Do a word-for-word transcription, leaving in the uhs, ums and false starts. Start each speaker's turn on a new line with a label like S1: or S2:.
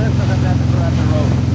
S1: left because I have to go out the road.